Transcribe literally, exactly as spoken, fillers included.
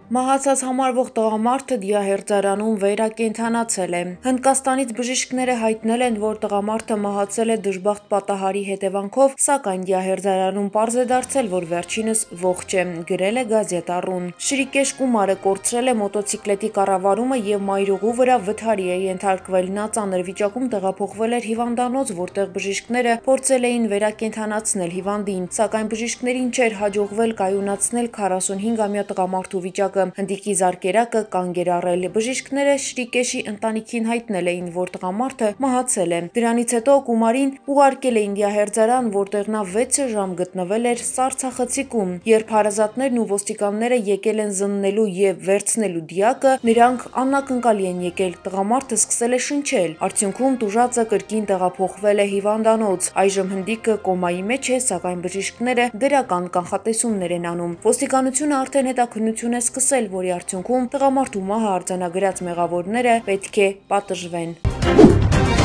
Մահացած համարվող տղամարդը դիահերձարանում վերակենդանացել է։ Հնդկաստանից բժիշկները հայտնել են, որ տղամարդը մահացել է դժբախտ պատահարի հետևանքով, սակայն դիահերձարանում պարզ է դարձել, որ վերջինս ողջ է, գրել է Գազետառուն։ Շրիկեշ կումարը կորցրել է մոտոցիկլետի կառավարումը եւ մայրուղու վրա վթարի է ենթարկվել։ Նա ծանր վիճակում տեղափոխվել էր հիվանդանոց, որտեղ բժիշկները փորձել էին վերակենդանացնել հիվանդին, սակայն բժիշկներին չէր հաջողվել կայունացնել քառասունհինգամյա տղամարդու վիճակը։ Հնդիկի զարկերակը կանգ էր առել։ Բժիշկները Շրիկեշի ընտանիքին հայտնել էին, որ տղամարդը մահացել է։ Դրանից հետո կումարին ուղարկել էին դիահերձարան, որտեղ նա վեց ժամ գտնվել էր սառցախցիկում։ Երբ հարազատներն ու ոստիկանները եկել են զննելու եւ վերցնելու դիակը, նրանք աննակնկալի են եկել։ Տղամարդը սկսել է շնչել։ Արդյունքում տուժածը կրկին տեղափոխվել է հիվանդանոց։ Այժմ հնդիկը կոմայի մեջ է, սակայն բժիշկները դրական կանխատեսումներ են անում։ Ոստիկանությունը արդեն հետաքննություն է սկսել, որի արդյունքում տղամարդու մահը արձանագրած մեղավորները պետք է պատժվեն։